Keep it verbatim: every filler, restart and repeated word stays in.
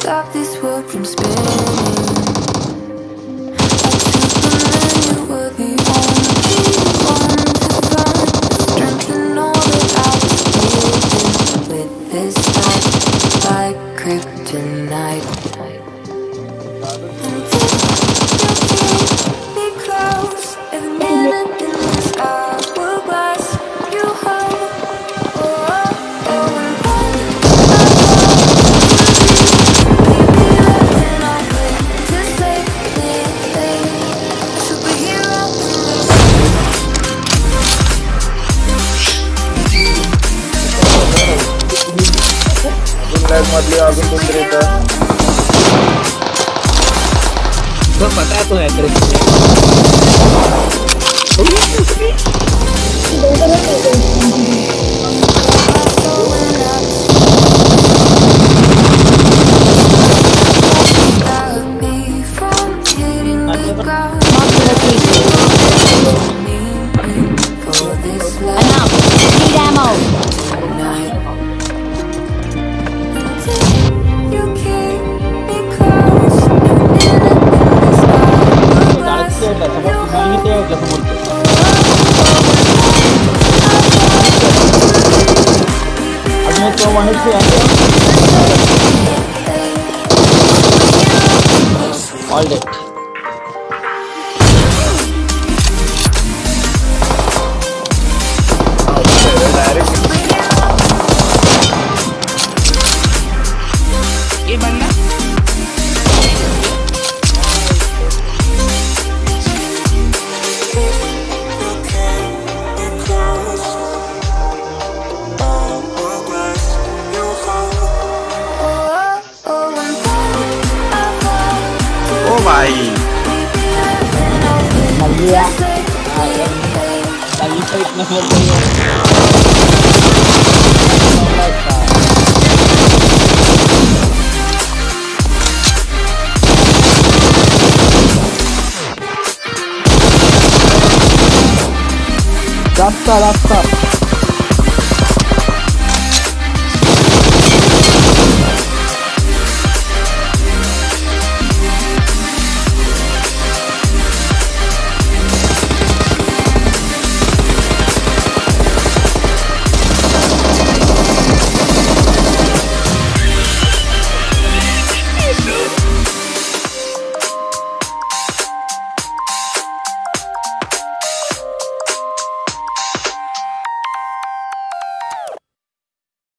stop this world from spinning. Like Superman, you were the only one to find the strength in all that I was building. With this touch, like kryptonite. मधली अजून दुसरी तर तो पता तो है तेरे तो वहीं से ऑल डेट ये बंदा भाई मलिया लगी तो इतना बोलते हैं रास्ता रास्ता